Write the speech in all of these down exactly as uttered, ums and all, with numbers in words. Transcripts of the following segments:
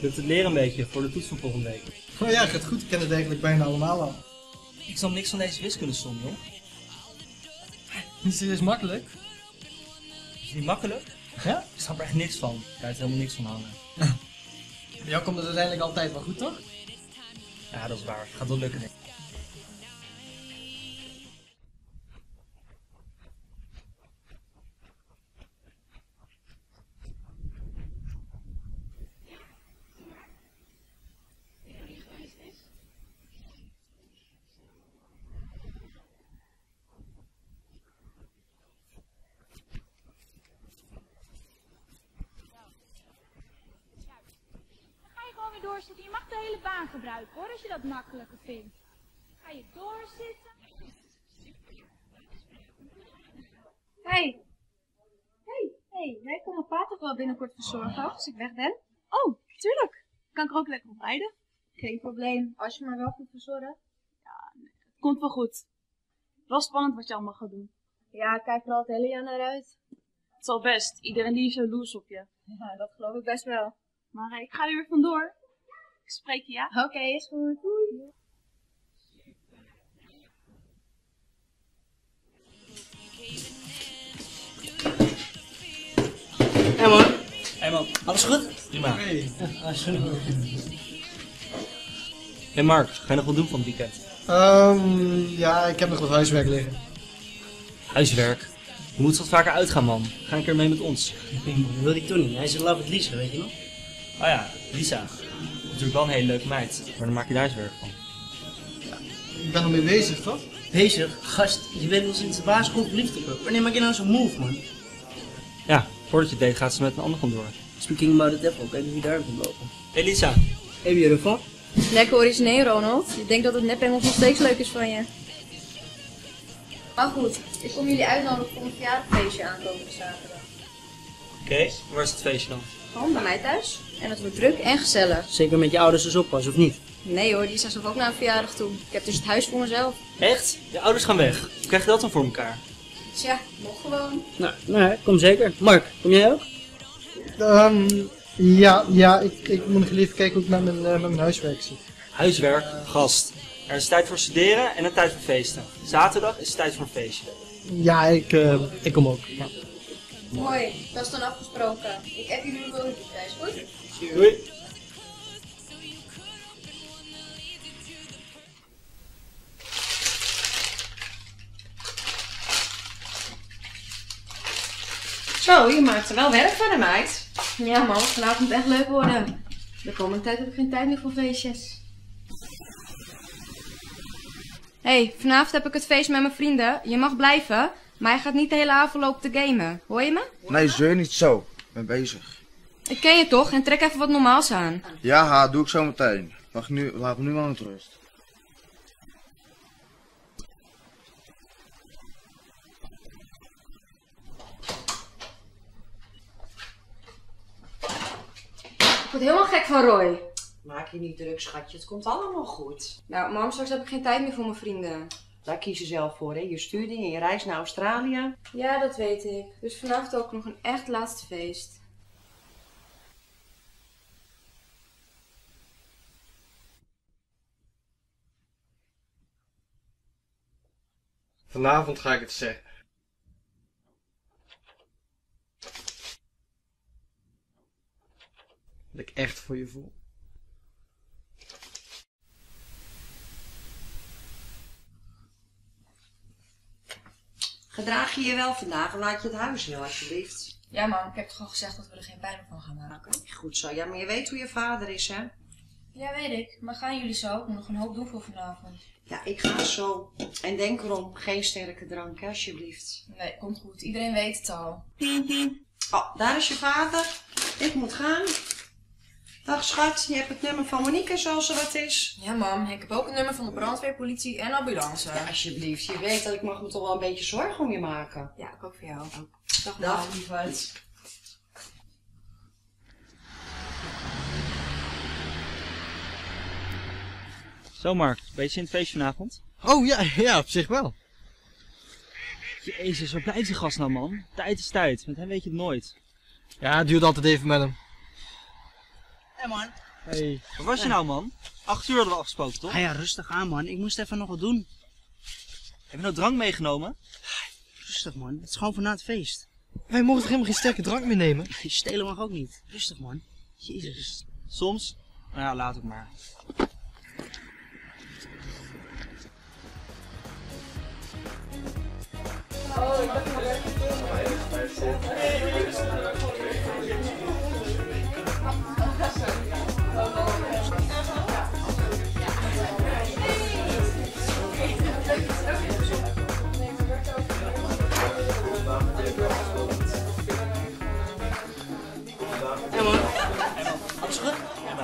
Lukt het leren een beetje voor de toets van volgende week? Oh ja, gaat goed. Ik ken het eigenlijk bijna allemaal al. Ik snap niks van deze wiskundesom, joh. Is het dus makkelijk? Is het niet makkelijk? Ja? Ik snap er echt niks van. Ik kan er helemaal niks van hangen. Bij jou komt het uiteindelijk altijd wel goed, toch? Ja, dat is waar. Gaat wel lukken, denk ik. Doorzitten. Je mag de hele baan gebruiken hoor, als je dat makkelijker vindt. Ga je doorzitten. Hey. Hey, hey, jij kan mijn pa toch wel binnenkort verzorgen als ik weg ben? Oh, tuurlijk. Kan ik er ook lekker op rijden? Geen probleem, als je maar wel goed verzorgt. Ja, nee, het komt wel goed. Wel spannend wat je allemaal gaat doen. Ja, ik kijk er al het hele jaar naar uit. Het zal best, iedereen die is jaloers op je. Ja, dat geloof ik best wel. Maar hey, ik ga er weer vandoor. Ik spreek je, ja? Oké, okay, is goed. Doei. Hé hey man. Hé hey man. Alles goed? Prima. Hey. Alles goed. Hey Mark, ga je nog wat doen van het weekend? Um, ja, ik heb nog wat huiswerk liggen. Huiswerk? Je moet wat vaker uitgaan, man. Ga een keer mee met ons. Dat wil ik toen niet. Hij is in love met Lisa, weet je nog? Oh ja, Lisa. Natuurlijk wel een hele leuke meid, maar dan maak je daar huiswerk van. Ja, ik ben ermee bezig, toch? Bezig? Gast, je bent al sinds de basisschool verliefd op haar. Wanneer maak je nou zo'n move, man? Ja, voordat je het deed gaat ze met een ander vandoor. Speaking about the devil, kijk wie daar komt lopen. Hey Lisa. Heb je ervan? Lekker origineel, Ronald. Ik denk dat het nep-Engels nog steeds leuk is van je. Maar goed, ik kom jullie uitnodigen voor een verjaardagfeestje aankomende zaterdag. Oké, okay, waar is het feestje dan? Gewoon bij mij thuis. En het wordt druk en gezellig. Zeker met je ouders dus oppassen, of niet? Nee hoor, die zijn zelf ook naar een verjaardag toe. Ik heb dus het huis voor mezelf. Echt? Je ouders gaan weg. Hoe krijg je dat dan voor elkaar? Tja, nog gewoon. Nou, nou, kom zeker. Mark, kom jij ook? Um, ja, ja ik, ik moet nog even kijken hoe ik met mijn, uh, met mijn huiswerk zit. Huiswerk? Gast. Er is tijd voor studeren en een tijd voor feesten. Zaterdag is tijd voor een feestje. Ja, ik, uh, ik kom ook. Ja. Mooi, dat is dan afgesproken. Ik app jullie wel de prijs, goed? Doei. Zo, je maakt er wel werk van de meid. Ja man, vanavond moet echt leuk worden. De komende tijd heb ik geen tijd meer voor feestjes. Hé, hey, vanavond heb ik het feest met mijn vrienden. Je mag blijven, maar je gaat niet de hele avond lopen te gamen. Hoor je me? Nee, zeur niet zo. Ik ben bezig. Ik ken je toch en trek even wat normaals aan. Ja, ha, doe ik zo meteen. Wacht nu, laat me nu wel met rust. Ik word helemaal gek van Roy. Maak je niet druk, schatje. Het komt allemaal goed. Nou, mam, straks heb ik geen tijd meer voor mijn vrienden. Daar kies je zelf voor, hè. Je studie en je reis naar Australië. Ja, dat weet ik. Dus vanavond ook nog een echt laatste feest. Vanavond ga ik het zeggen. Dat ik echt voor je voel. Gedraag je je wel vandaag en laat je het huis heel alsjeblieft. Ja, mam, ik heb toch al gezegd dat we er geen pijn van gaan maken. Okay, goed zo. Ja, maar je weet hoe je vader is, hè? Ja, weet ik. Maar gaan jullie zo? Ik moet nog een hoop doen voor vanavond. Ja, ik ga zo. En denk erom, geen sterke drank, hè, alsjeblieft. Nee, komt goed. Iedereen weet het al. Oh, daar is je vader. Ik moet gaan. Dag schat, je hebt het nummer van Monique zoals ze wat is. Ja mam, ik heb ook het nummer van de brandweer, politie en ambulance. Ja, alsjeblieft. Je weet dat ik mag me toch wel een beetje zorgen om je maken. Ja, ik ook voor jou. Dag, Dag lieverd. Zo Mark, ben je in het feest vanavond? Oh ja, ja, op zich wel. Jezus, waar blijft die gast nou man? Tijd is tijd, met hem weet je het nooit. Ja, het duurt altijd even met hem. Hé hey man, Hey. Waar was je nou, man? Acht uur hadden we afgesproken, toch? Ah ja, rustig aan man. Ik moest even nog wat doen. Heb je nou drank meegenomen? Rustig man. Het is gewoon voor na het feest. Wij mogen toch helemaal geen sterke drank meenemen? Stelen mag ook niet. Rustig man. Jezus. Soms. Nou ja, laat het maar. Ja man. Alles goed?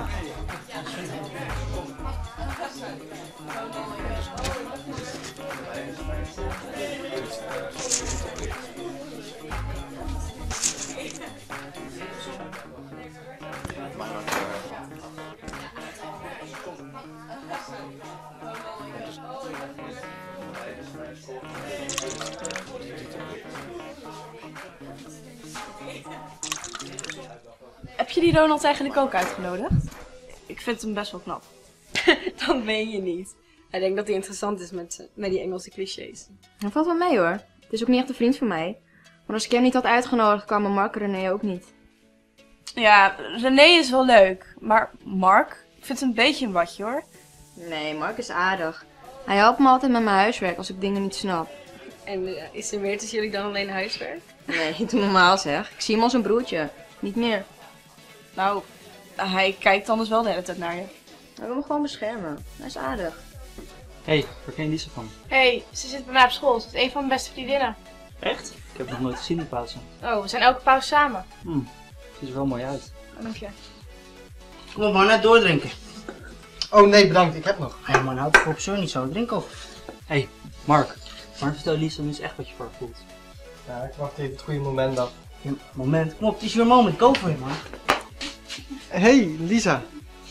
Heb je die Ronald eigenlijk ook uitgenodigd? Ik vind hem best wel knap. Dat meen je niet. Hij denkt dat hij interessant is met, met die Engelse clichés. Dat valt wel mee hoor. Het is ook niet echt een vriend van mij. Maar als ik hem niet had uitgenodigd, kwamen Mark en René ook niet. Ja, René is wel leuk. Maar Mark? Ik vind hem een beetje een watje hoor. Nee, Mark is aardig. Hij helpt me altijd met mijn huiswerk als ik dingen niet snap. En uh, is er meer tussen jullie dan alleen huiswerk? Nee, doe normaal zeg. Ik zie hem als een broertje. Niet meer. Nou, hij kijkt anders wel de hele tijd naar je. Hij wil me gewoon beschermen. Hij is aardig. Hé, hey, waar ken je Lisa van? Hé, hey, ze zit bij mij op school. Ze is een van mijn beste vriendinnen. Echt? Ik heb haar nog nooit gezien in de pauze. Oh, we zijn elke pauze samen. Hm, ziet er wel mooi uit. Oh, dank je. Kom op man, net doordrinken. Oh nee, bedankt. Ik heb nog. Hé hey, man, houd het voor persoon niet zo. Drink op. Hé, hey, Mark. Maar vertel Lisa nu eens echt wat je voor haar voelt. Ja, ik wacht even het goede moment af. Ja, moment. Kom op, het is your moment. Go for it man. Hey, Lisa.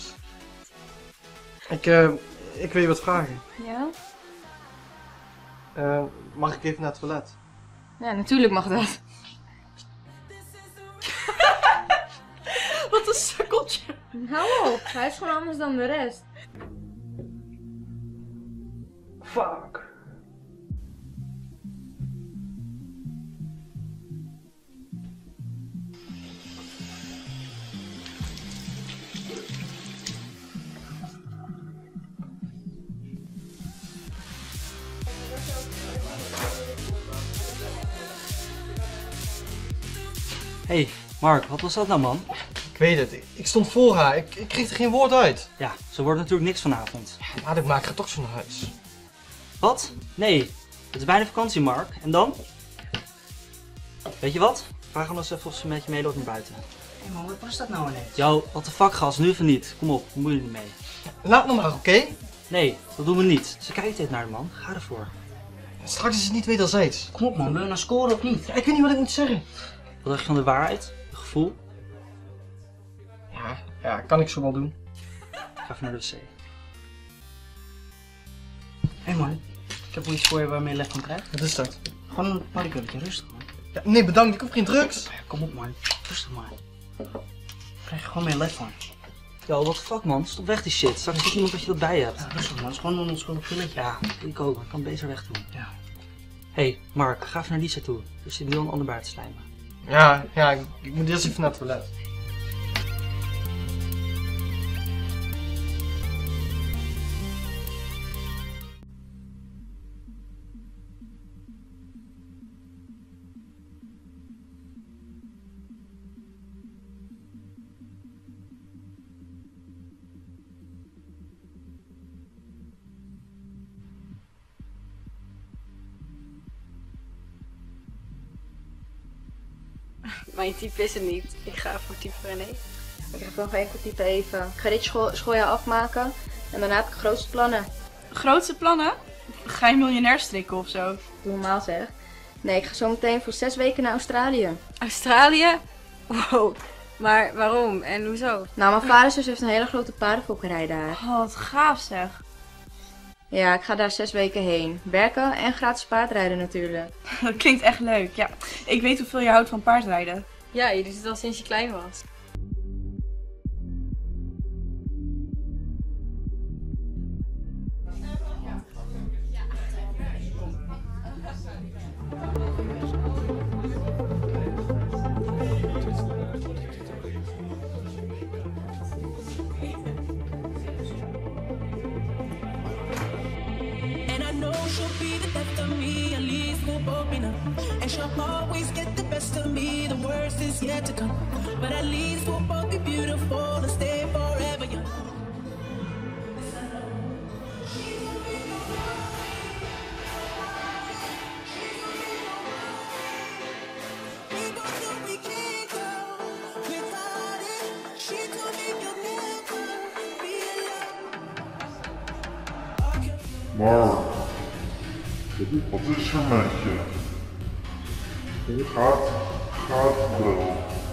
Ik, uh, ik wil je wat vragen. Ja? Uh, mag ik even naar het toilet? Ja, natuurlijk mag dat. Wat een sukkeltje. Hou op, hij is gewoon anders dan de rest. Fuck. Hey, Mark, wat was dat nou, man? Ik weet het, ik, ik stond voor haar, ik, ik kreeg er geen woord uit. Ja, ze wordt natuurlijk niks vanavond. Maar ik maak haar toch zo naar huis. Wat? Nee, het is bijna vakantie, Mark. En dan? Weet je wat? Vraag hem eens even of ze met je meeloopt naar buiten. Hé hey man, wat was dat nou ineens? Yo, wat de fuck, gast, nu even niet. Kom op, bemoei je niet mee. Laat me maar, oké? Okay? Nee, dat doen we niet. Ze kijkt dit naar de man. Ga ervoor. Straks is het niet wederzijds. Kom op man, wil je nou scoren of niet? Ja, ik weet niet wat ik moet zeggen. Wat dacht je van de waarheid? Het gevoel? Ja, ja, kan ik zo wel doen. Ga even naar de wc. Hé hey man, ik heb wel iets voor je waar je lef van krijgt. Wat is dat? Gewoon een partykulletje, rustig man. Ja, nee, bedankt, ik hoef geen drugs. Ja, kom op man, rustig man. Krijg je gewoon meer lef van. Yo, what the fuck man, stop weg die shit. Straks ziet iemand dat je dat bij hebt. Ja, rustig man, het is gewoon een onschuldig pilletje. Ja, ik ook, maar ik kan het beter wegdoen. Ja. Hé, hey, Mark, ga even naar Lisa toe. Er zit nu al een ander bij te slijmen. Ja, ja, ik, ik moet eerst even naar het toilet. Mijn type is het niet. Ik ga voor type René. Ik heb nog één type even. Ik ga dit school, schooljaar afmaken en daarna heb ik grootste plannen. Grootste plannen? Ga je miljonair strikken of zo? Doe normaal zeg. Nee, ik ga zo meteen voor zes weken naar Australië. Australië? Wow. Maar waarom en hoezo? Nou, mijn vader zus heeft een hele grote paardenfokkerij daar. Oh, wat gaaf zeg. Ja, ik ga daar zes weken heen. Werken en gratis paardrijden natuurlijk. Dat klinkt echt leuk. Ja, ik weet hoeveel je houdt van paardrijden. Ja, je doet het al sinds je klein was. you'll always get the best of me. The worst is yet to come. But at least we'll both be beautiful and stay forever young. Maar, wat is er met je? Gaat, gaat wel.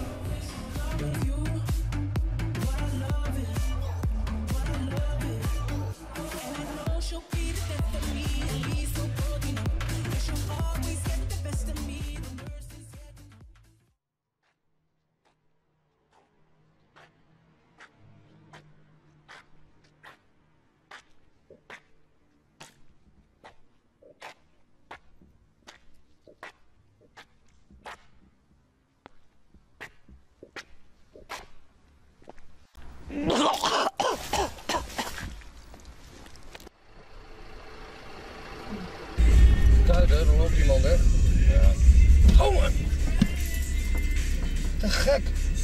Kijk, hè, er loopt iemand, hè? Ja. Oh, te gek.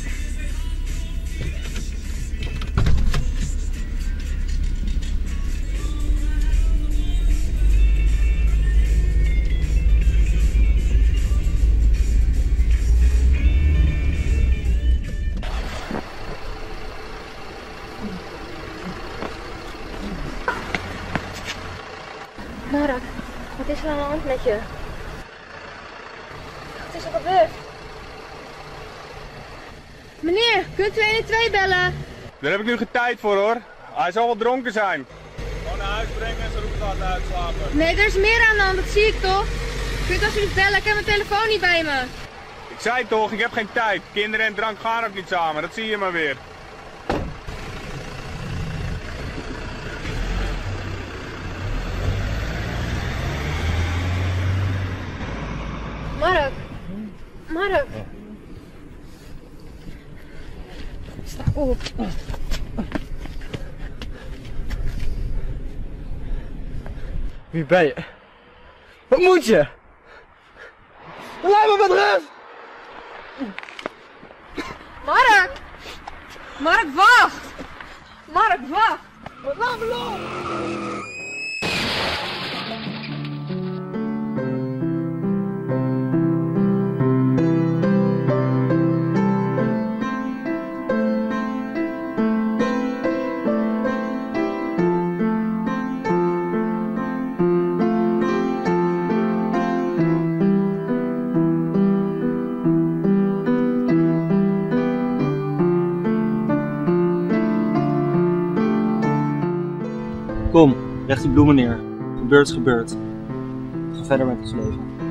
Mark, wat is er aan de hand met je? Wat is er gebeurd? Meneer, kunt u honderdtwee bellen? Daar heb ik nu geen tijd voor hoor. Hij zal wel dronken zijn. Gewoon naar huis brengen en zijn roep laten uitslapen. Nee, er is meer aan de hand, dat zie ik toch? Kunt u alsjeblieft bellen, ik heb mijn telefoon niet bij me. Ik zei toch, ik heb geen tijd. Kinderen en drank gaan ook niet samen, dat zie je maar weer. Mark. Mark. Sta op. Wie ben je? Wat moet je? Laat me met rust! Mark! Mark, wacht! Mark, wacht! Laat me los! Kom, leg die bloemen neer. Gebeurd is gebeurd. Ga verder met ons leven.